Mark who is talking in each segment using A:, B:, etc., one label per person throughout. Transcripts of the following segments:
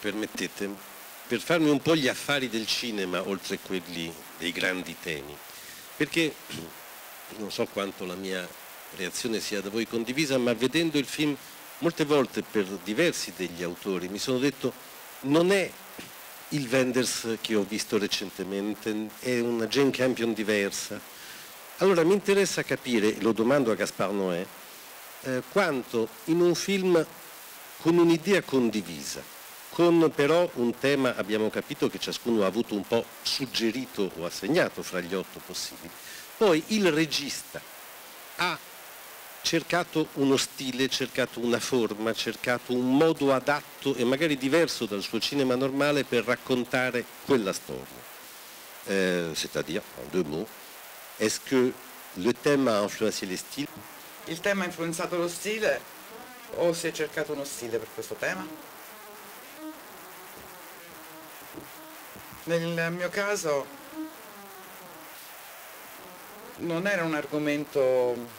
A: permettete, per farmi un po' gli affari del cinema oltre a quelli dei grandi temi, perché non so quanto la mia reazione sia da voi condivisa, ma vedendo il film molte volte per diversi degli autori mi sono detto non è il Wenders che ho visto recentemente, è una Jane Campion diversa. Allora mi interessa capire, lo domando a Gaspard Noé, quanto in un film con un'idea condivisa, con però un tema, abbiamo capito che ciascuno ha avuto un po' suggerito o assegnato fra gli 8 possibili, poi il regista ha cercato uno stile, cercato una forma, cercato un modo adatto e magari diverso dal suo cinema normale per raccontare quella storia. C'est-à-dire, en 2 mots, est-ce que le thème a influencé les styles?
B: Il tema ha influenzato lo stile o si è cercato uno stile per questo tema? Nel mio caso non era un argomento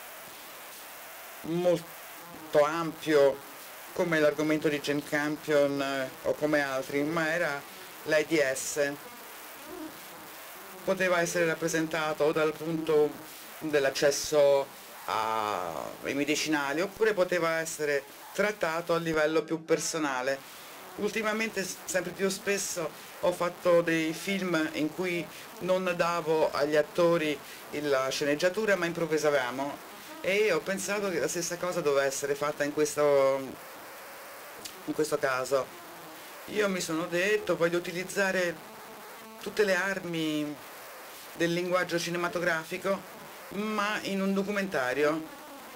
B: molto ampio come l'argomento di Jane Campion o come altri, ma era l'AIDS. Poteva essere rappresentato o dal punto dell'accesso ai medicinali oppure poteva essere trattato a livello più personale. Ultimamente sempre più spesso ho fatto dei film in cui non davo agli attori la sceneggiatura ma improvvisavamo e ho pensato che la stessa cosa doveva essere fatta in questo caso. Io mi sono detto voglio utilizzare tutte le armi del linguaggio cinematografico ma in un documentario.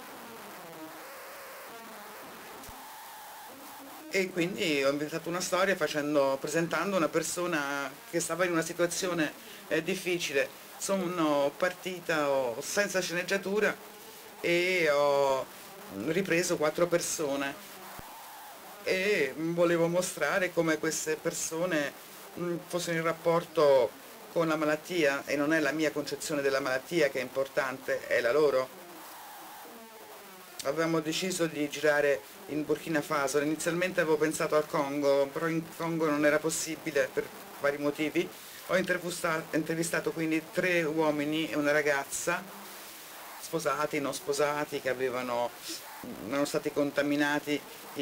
B: E quindi ho inventato una storia presentando una persona che stava in una situazione difficile. Sono partita senza sceneggiatura e ho ripreso 4 persone e volevo mostrare come queste persone fossero in rapporto con la malattia e non è la mia concezione della malattia che è importante, è la loro. Avevamo deciso di girare in Burkina Faso, inizialmente avevo pensato al Congo, però in Congo non era possibile per vari motivi. Ho intervistato quindi 3 uomini e una ragazza, sposati, non sposati, che erano stati contaminati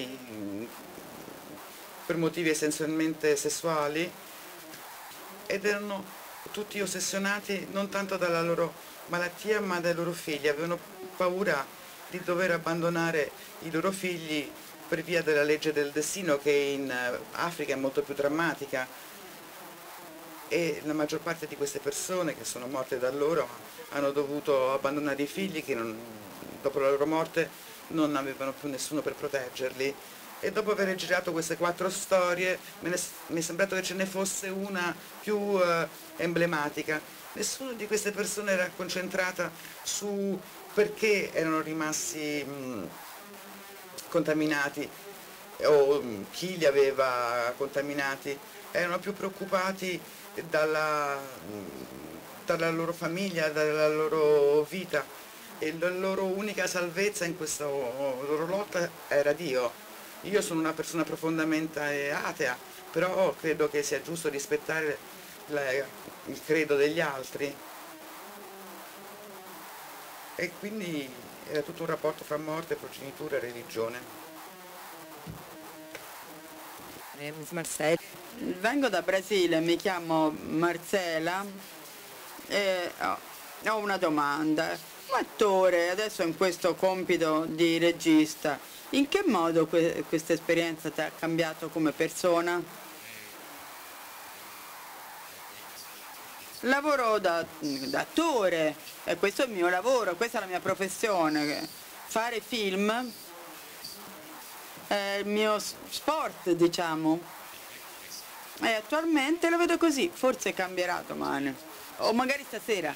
B: per motivi essenzialmente sessuali ed erano tutti ossessionati non tanto dalla loro malattia ma dai loro figli, avevano paura di dover abbandonare i loro figli per via della legge del destino che in Africa è molto più drammatica e la maggior parte di queste persone che sono morte da loro hanno dovuto abbandonare i figli che dopo la loro morte non avevano più nessuno per proteggerli. E dopo aver girato queste 4 storie mi è sembrato che ce ne fosse una più emblematica. Nessuna di queste persone era concentrata su perché erano rimasti contaminati o chi li aveva contaminati, erano più preoccupati dalla loro famiglia, dalla loro vita e la loro unica salvezza in questa loro lotta era Dio. Io sono una persona profondamente atea, però credo che sia giusto rispettare il credo degli altri. E quindi era tutto un rapporto fra morte, progenitura e religione.
C: Miss Marcella.
D: Vengo da Brasile, mi chiamo Marcela e ho una domanda. Un attore, adesso in questo compito di regista, in che modo questa esperienza ti ha cambiato come persona? Lavoro da attore e questo è il mio lavoro, questa è la mia professione. Fare film è il mio sport, diciamo. E attualmente lo vedo così, forse cambierà domani o magari stasera.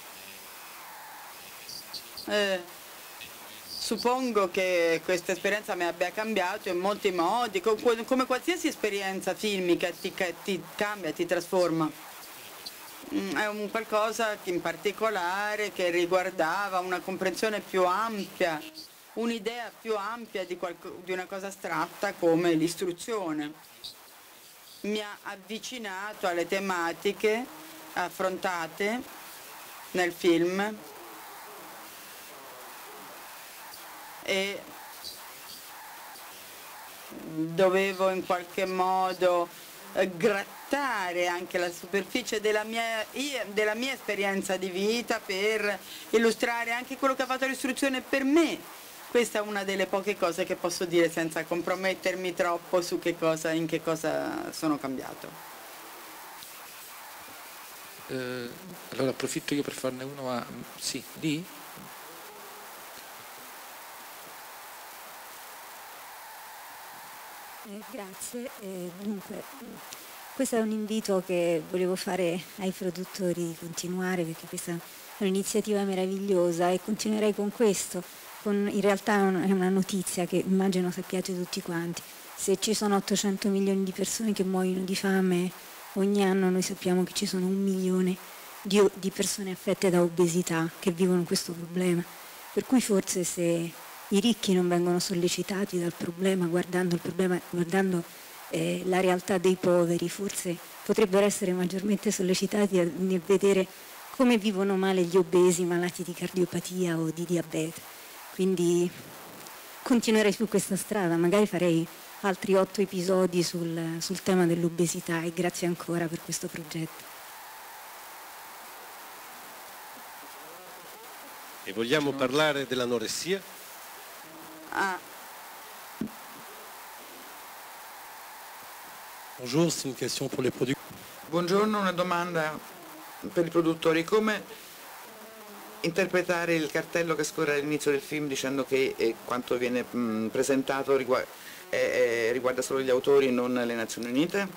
D: Suppongo che questa esperienza mi abbia cambiato in molti modi, come qualsiasi esperienza filmica ti cambia, ti trasforma. È un qualcosa in particolare che riguardava una comprensione più ampia, un'idea più ampia di una cosa astratta come l'istruzione. mi ha avvicinato alle tematiche affrontate nel film e dovevo in qualche modo grattare anche la superficie della mia esperienza di vita per illustrare anche quello che ha fatto l'istruzione per me. Questa è una delle poche cose che posso dire senza compromettermi troppo su in che cosa sono cambiato.
E: Allora approfitto io per farne uno, ma sì, di?
F: Grazie. Dunque, questo è un invito che volevo fare ai produttori di continuare, perché questa è un'iniziativa meravigliosa e continuerei con questo. In realtà è una notizia che immagino sappiate tutti quanti. Se ci sono 800 milioni di persone che muoiono di fame ogni anno, noi sappiamo che ci sono 1 milione di persone affette da obesità che vivono questo problema. Per cui forse se i ricchi non vengono sollecitati dal problema, guardando la realtà dei poveri, forse potrebbero essere maggiormente sollecitati a vedere come vivono male gli obesi malati di cardiopatia o di diabete. Quindi continuerei su questa strada, magari farei altri 8 episodi sul tema dell'obesità, e grazie ancora per questo progetto.
A: E vogliamo parlare dell'anoressia?
G: Bonjour, c'est une question pour les producteurs.
B: Buongiorno, una domanda per i produttori. Come interpretare il cartello che scorre all'inizio del film dicendo che quanto viene presentato riguarda solo gli autori e non le Nazioni Unite?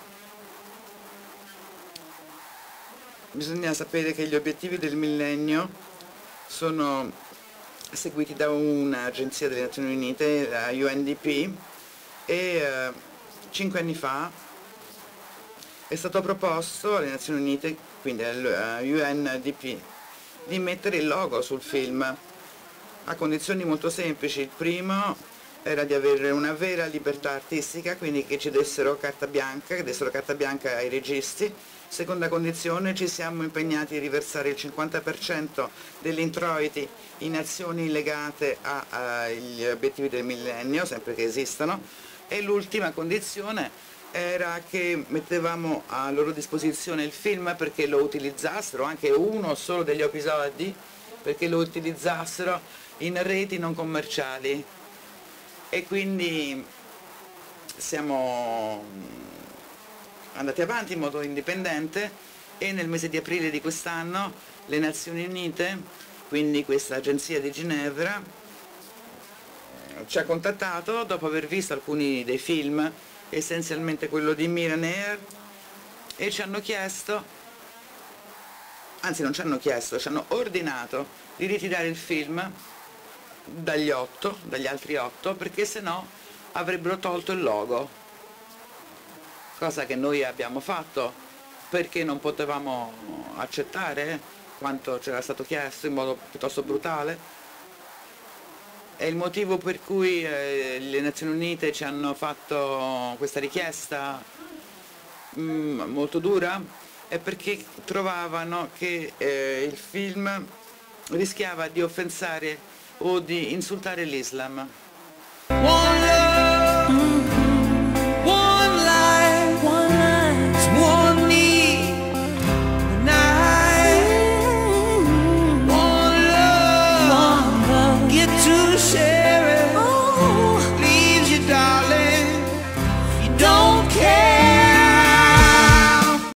B: Bisogna sapere che gli obiettivi del millennio sono seguiti da un'agenzia delle Nazioni Unite, la UNDP, e 5 anni fa è stato proposto alle Nazioni Unite, quindi alla UNDP, di mettere il logo sul film a condizioni molto semplici. Il primo era di avere una vera libertà artistica, quindi che ci dessero carta bianca, ai registi. Seconda condizione, ci siamo impegnati a riversare il 50% degli introiti in azioni legate agli obiettivi del millennio, sempre che esistano. E l'ultima condizione era che mettevamo a loro disposizione il film perché lo utilizzassero, anche uno solo degli episodi, perché lo utilizzassero in reti non commerciali. E quindi siamo andati avanti in modo indipendente e nel mese di aprile di quest'anno le Nazioni Unite, quindi questa agenzia di Ginevra, ci ha contattato dopo aver visto alcuni dei film, essenzialmente quello di Mira Neer, e ci hanno chiesto, anzi non ci hanno chiesto, ci hanno ordinato di ritirare il film dagli altri 8, perché sennò avrebbero tolto il logo, cosa che noi abbiamo fatto perché non potevamo accettare quanto c'era stato chiesto in modo piuttosto brutale. È il motivo per cui le Nazioni Unite ci hanno fatto questa richiesta molto dura, è perché trovavano che il film rischiava di offensare o di insultare l'Islam.